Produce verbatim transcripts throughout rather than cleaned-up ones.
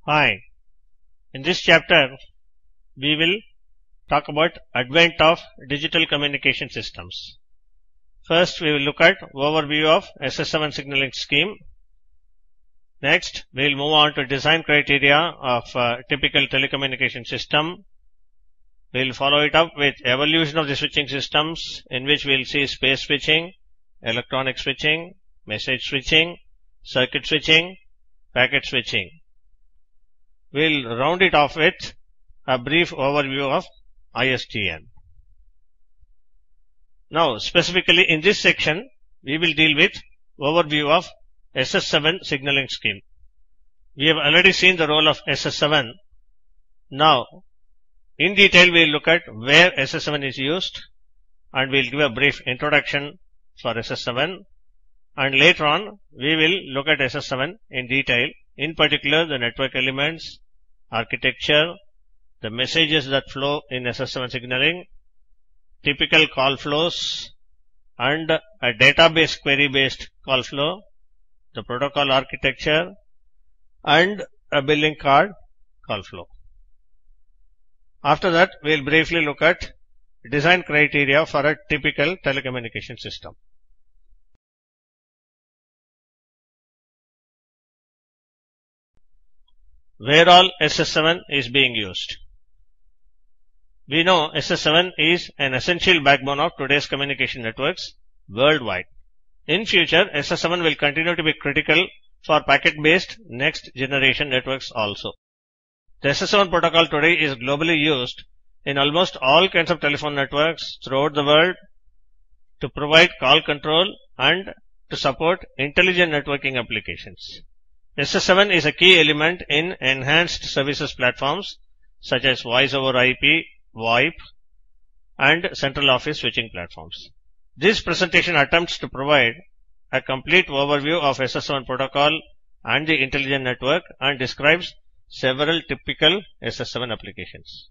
Hi, in this chapter we will talk about advent of digital communication systems. First we will look at overview of S S seven signaling scheme. Next we will move on to design criteria of a typical telecommunication system. We will follow it up with evolution of the switching systems, in which we will see space switching, electronic switching, message switching, circuit switching, packet switching. We will round it off with a brief overview of I S D N. Now, specifically in this section, we will deal with overview of S S seven signaling scheme. We have already seen the role of S S seven. Now, in detail, we will look at where S S seven is used, and we will give a brief introduction for S S seven. And later on, we will look at S S seven in detail, in particular the network elements, architecture, the messages that flow in S S seven signaling, typical call flows, and a database query based call flow, the protocol architecture, and a billing card call flow. After that, we will briefly look at design criteria for a typical telecommunication system. Where all S S seven is being used. We know S S seven is an essential backbone of today's communication networks worldwide. In future, S S seven will continue to be critical for packet-based next generation networks also. The S S seven protocol today is globally used in almost all kinds of telephone networks throughout the world to provide call control and to support intelligent networking applications. S S seven is a key element in enhanced services platforms such as voice over I P, VoIP, and central office switching platforms. This presentation attempts to provide a complete overview of S S seven protocol and the intelligent network and describes several typical S S seven applications.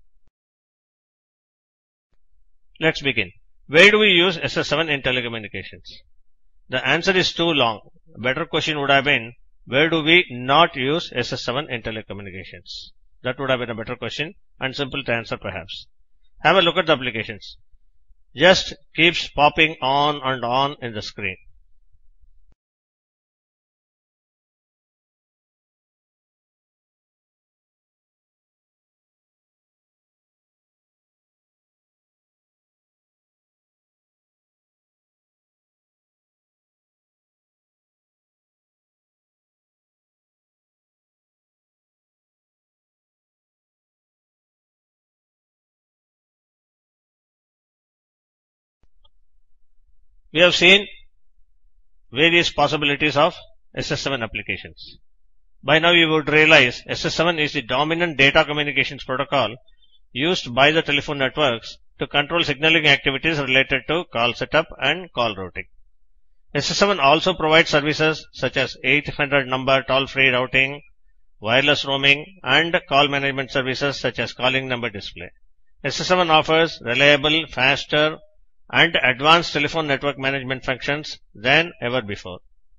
Let's begin. Where do we use S S seven in telecommunications? The answer is too long. A better question would have been, where do we not use S S seven in telecommunications? That would have been a better question and simple to answer perhaps. Have a look at the applications. Just keeps popping on and on in the screen. We have seen various possibilities of S S seven applications. By now you would realize S S seven is the dominant data communications protocol used by the telephone networks to control signaling activities related to call setup and call routing. S S seven also provides services such as eight hundred number toll-free routing, wireless roaming, and call management services such as calling number display. S S seven offers reliable, faster, and advanced telephone network management functions than ever before.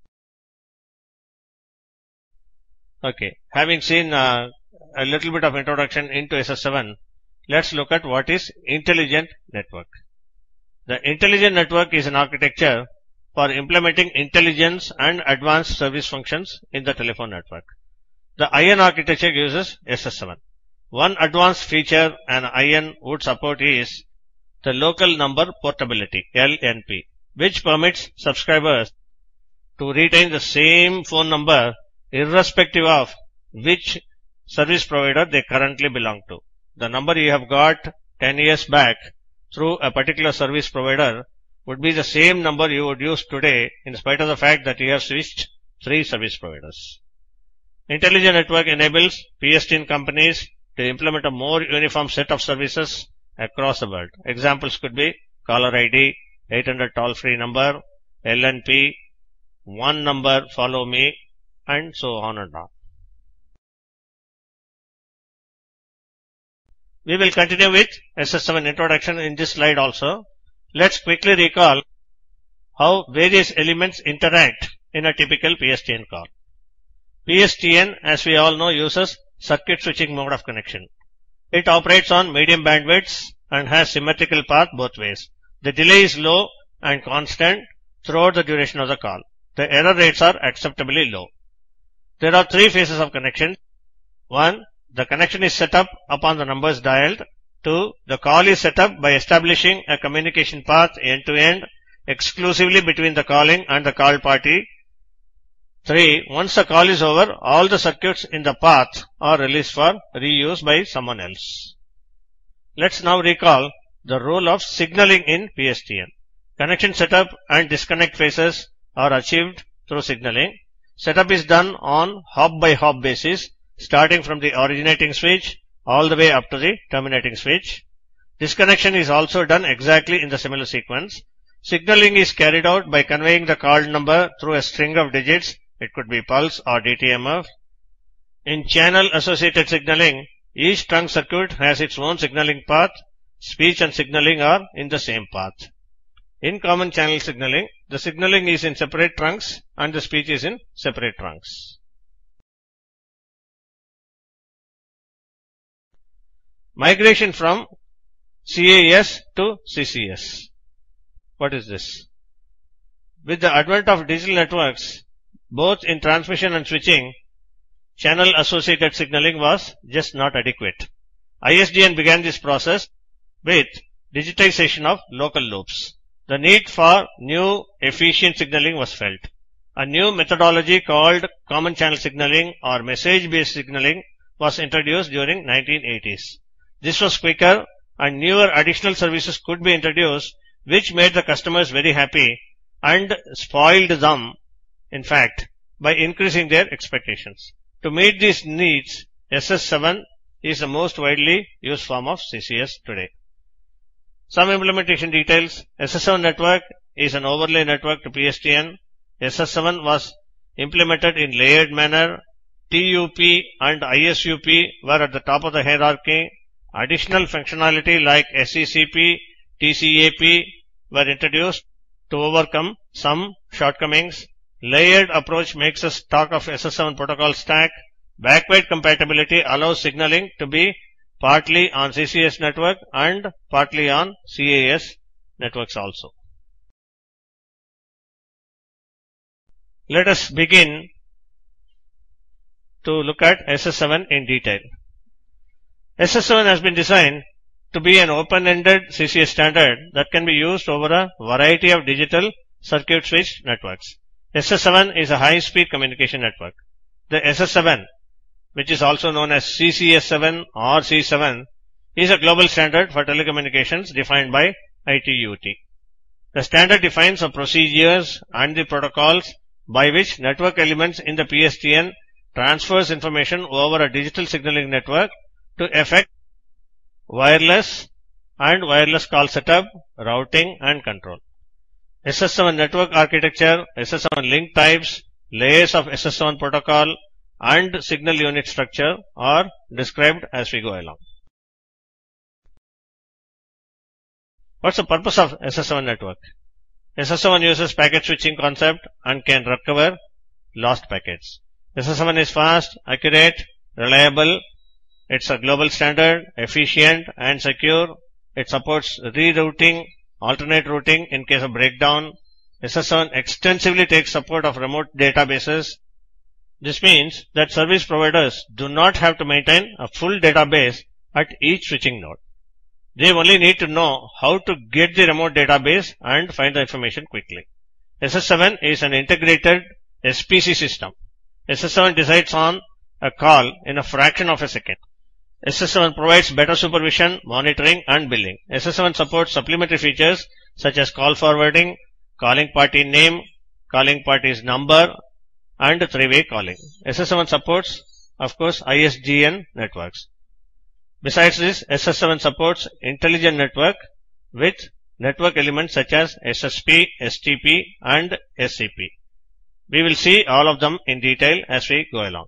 Okay, having seen uh, a little bit of introduction into S S seven, let's look at what is intelligent network. The intelligent network is an architecture for implementing intelligence and advanced service functions in the telephone network. The I N architecture uses S S seven. One advanced feature an I N would support is the local number portability, L N P, which permits subscribers to retain the same phone number irrespective of which service provider they currently belong to. The number you have got ten years back through a particular service provider would be the same number you would use today in spite of the fact that you have switched three service providers. Intelligent network enables P S T N companies to implement a more uniform set of services across the world. Examples could be caller I D, eight hundred toll-free number, L N P, one number follow me, and so on and on. We will continue with S S seven introduction in this slide also. Let's quickly recall how various elements interact in a typical P S T N call. P S T N, as we all know, uses circuit switching mode of connection. It operates on medium bandwidths and has symmetrical path both ways. The delay is low and constant throughout the duration of the call. The error rates are acceptably low. There are three phases of connection. one. The connection is set up upon the numbers dialed. two. The call is set up by establishing a communication path end-to-end exclusively between the calling and the called party. three. Once the call is over, all the circuits in the path are released for reuse by someone else. Let's now recall the role of signaling in P S T N. Connection setup and disconnect phases are achieved through signaling. Setup is done on hop-by-hop basis, starting from the originating switch all the way up to the terminating switch. Disconnection is also done exactly in the similar sequence. Signaling is carried out by conveying the called number through a string of digits. It could be pulse or D T M F. In channel associated signaling, each trunk circuit has its own signaling path. Speech and signaling are in the same path. In common channel signaling, the signaling is in separate trunks and the speech is in separate trunks. Migration from C A S to C C S. What is this? With the advent of digital networks, both in transmission and switching, channel associated signaling was just not adequate. I S D N began this process with digitization of local loops. The need for new efficient signaling was felt. A new methodology called common channel signaling or message based signaling was introduced during nineteen eighties. This was quicker and newer additional services could be introduced, which made the customers very happy and spoiled them, in fact, by increasing their expectations. To meet these needs, S S seven is the most widely used form of C C S today. Some implementation details. S S seven network is an overlay network to P S T N. S S seven was implemented in layered manner. T U P and I S U P were at the top of the hierarchy. Additional functionality like S E C P, T C A P were introduced to overcome some shortcomings. Layered approach makes us talk of S S seven protocol stack. Backward compatibility allows signaling to be partly on C C S network and partly on C A S networks also. Let us begin to look at S S seven in detail. S S seven has been designed to be an open-ended C C S standard that can be used over a variety of digital circuit switch networks. S S seven is a high-speed communication network. The S S seven, which is also known as C C S seven or C seven, is a global standard for telecommunications defined by I T U T. The standard defines the procedures and the protocols by which network elements in the P S T N transfers information over a digital signaling network to effect wireless and wireless call setup, routing and control. S S seven network architecture, S S seven link types, layers of S S seven protocol and signal unit structure are described as we go along. What's the purpose of S S seven network? S S seven uses packet switching concept and can recover lost packets. S S seven is fast, accurate, reliable. It's a global standard, efficient and secure. It supports rerouting, alternate routing in case of breakdown. S S seven extensively takes support of remote databases. This means that service providers do not have to maintain a full database at each switching node. They only need to know how to get the remote database and find the information quickly. S S seven is an integrated S P C system. S S seven decides on a call in a fraction of a second. S S seven provides better supervision, monitoring and billing. S S seven supports supplementary features such as call forwarding, calling party name, calling party's number and three-way calling. S S seven supports, of course, I S D N networks. Besides this, S S seven supports intelligent network with network elements such as S S P, S T P and S C P. We will see all of them in detail as we go along.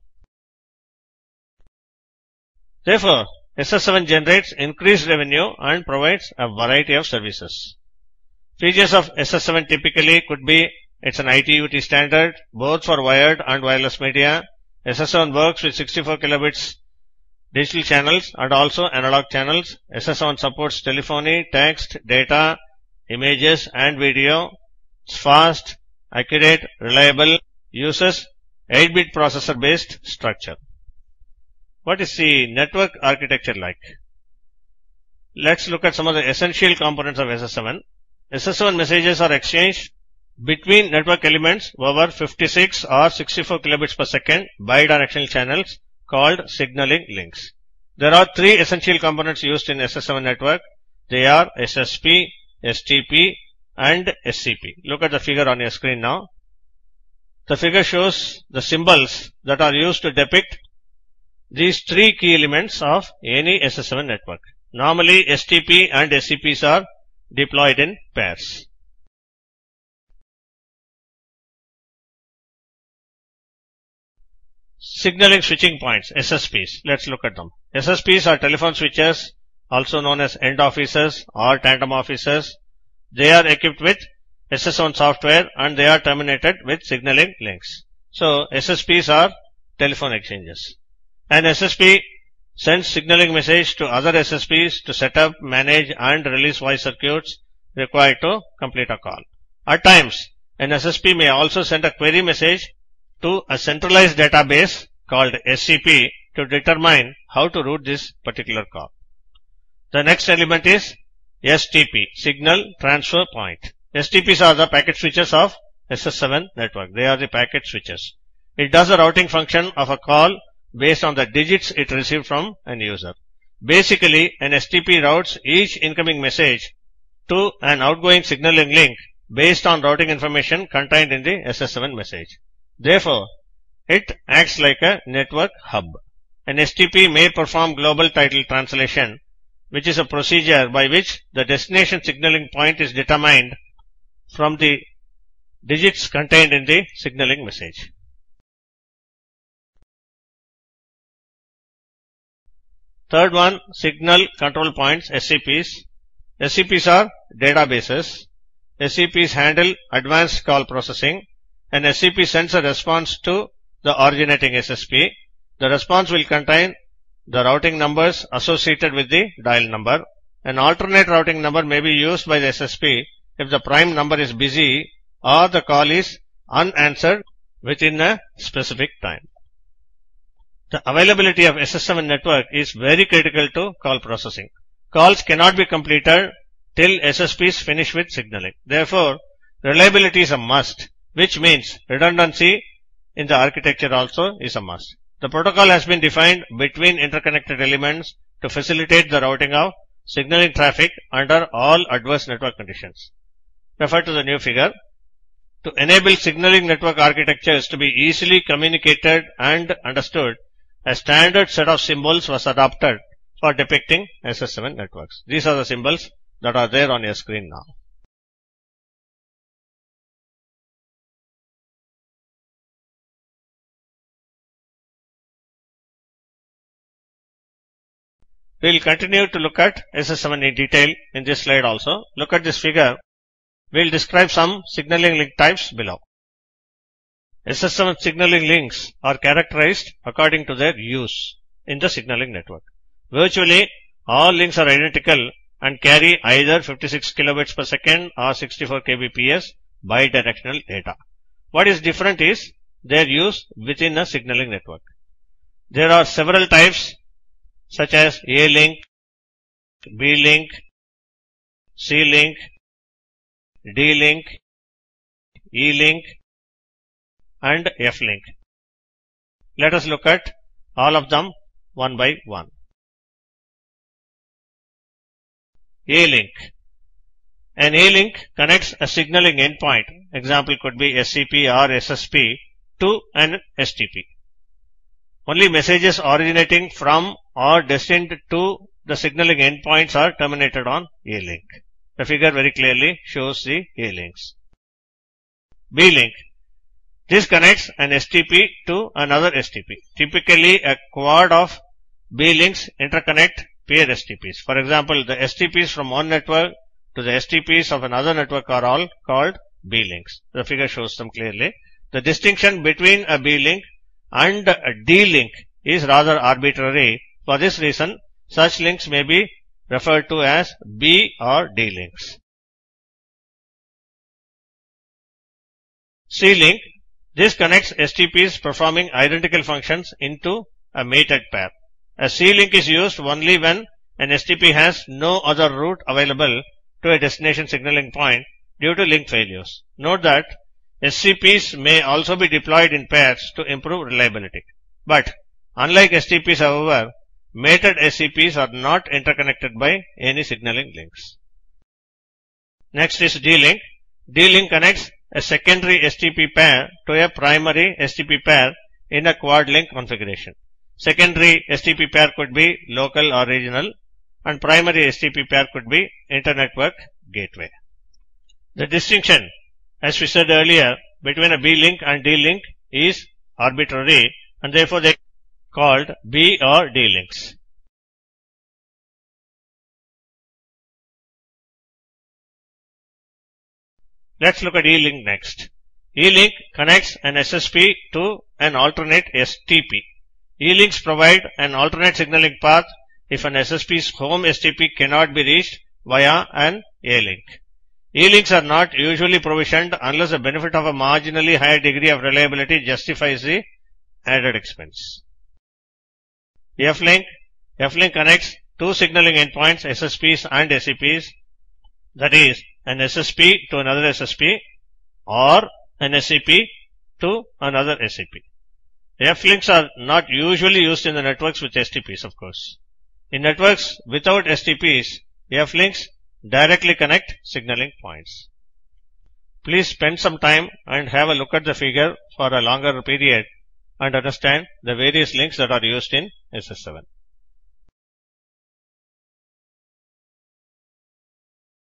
Therefore, S S seven generates increased revenue and provides a variety of services. Features of S S seven typically could be it's an I T U T standard both for wired and wireless media. S S seven works with sixty-four kilobits digital channels and also analog channels. S S seven supports telephony, text, data, images and video. It's fast, accurate, reliable, uses eight bit processor based structure. What is the network architecture like? Let's look at some of the essential components of S S seven. S S seven messages are exchanged between network elements over fifty-six or sixty-four kilobits per second bidirectional channels called signaling links. There are three essential components used in S S seven network. They are S S P, S T P and S C P. Look at the figure on your screen now. The figure shows the symbols that are used to depict these three key elements of any S S seven network. Normally S T P and S C Ps are deployed in pairs. Signaling switching points, S S Ps. Let's look at them. S S Ps are telephone switches, also known as end offices or tandem offices. They are equipped with S S seven software and they are terminated with signaling links. So S S Ps are telephone exchanges. An S S P sends signaling message to other S S Ps to set up, manage and release voice circuits required to complete a call. At times, an S S P may also send a query message to a centralized database called S C P to determine how to route this particular call. The next element is S T P, Signal Transfer Point. S T Ps are the packet switches of S S seven network. They are the packet switches. It does the routing function of a call based on the digits it received from an user. Basically, an S T P routes each incoming message to an outgoing signaling link based on routing information contained in the S S seven message. Therefore, it acts like a network hub. An S T P may perform global title translation, which is a procedure by which the destination signaling point is determined from the digits contained in the signaling message. Third one, signal control points, S C Ps. S C Ps are databases. S C Ps handle advanced call processing. An S C P sends a response to the originating S S P. The response will contain the routing numbers associated with the dial number. An alternate routing number may be used by the S S P if the prime number is busy or the call is unanswered within a specific time. The availability of S S seven network is very critical to call processing. Calls cannot be completed till S S Ps finish with signaling. Therefore, reliability is a must, which means redundancy in the architecture also is a must. The protocol has been defined between interconnected elements to facilitate the routing of signaling traffic under all adverse network conditions. Refer to the new figure. To enable signaling network architectures to be easily communicated and understood, a standard set of symbols was adopted for depicting S S seven networks. These are the symbols that are there on your screen now. We will continue to look at S S seven in detail in this slide also. Look at this figure. We will describe some signaling link types below. S S seven signaling links are characterized according to their use in the signaling network. Virtually all links are identical and carry either fifty-six kilobits per second or sixty-four kilobits per second bidirectional data. What is different is their use within a signaling network. There are several types such as A-link, B-link, C-link, D-link, E-link and F-link. Let us look at all of them one by one. A-link. An A-link connects a signaling endpoint, example could be S C P or S S P, to an S T P. Only messages originating from or destined to the signaling endpoints are terminated on A-link. The figure very clearly shows the A-links. B-link. This connects an S T P to another S T P. Typically, a quad of B-links interconnect pair S T Ps. For example, the S T Ps from one network to the S T Ps of another network are all called B-links. The figure shows them clearly. The distinction between a B-link and a D-link is rather arbitrary For this reason, such links may be referred to as B or D links. C-link. This connects S T Ps performing identical functions into a mated pair. A C-link is used only when an S T P has no other route available to a destination signaling point due to link failures. Note that S C Ps may also be deployed in pairs to improve reliability. But unlike S T Ps, however, mated S C Ps are not interconnected by any signaling links. Next is D-link. D-link connects a secondary S T P pair to a primary S T P pair in a quad link configuration. Secondary S T P pair could be local or regional, and primary S T P pair could be inter-network gateway. The distinction, as we said earlier, between a B-link and D-link is arbitrary, and therefore they are called B or D links. Let's look at E-link next. E-link connects an S S P to an alternate S T P. E-links provide an alternate signaling path if an S S P's home S T P cannot be reached via an A-link. E-links are not usually provisioned unless the benefit of a marginally higher degree of reliability justifies the added expense. F-link. F-link connects two signaling endpoints, S S Ps and S C Ps, that is, an S S P to another S S P or an S C P to another S C P. F-links are not usually used in the networks with S T Ps, of course. In networks without S T Ps, F-links directly connect signaling points. Please spend some time and have a look at the figure for a longer period and understand the various links that are used in S S seven.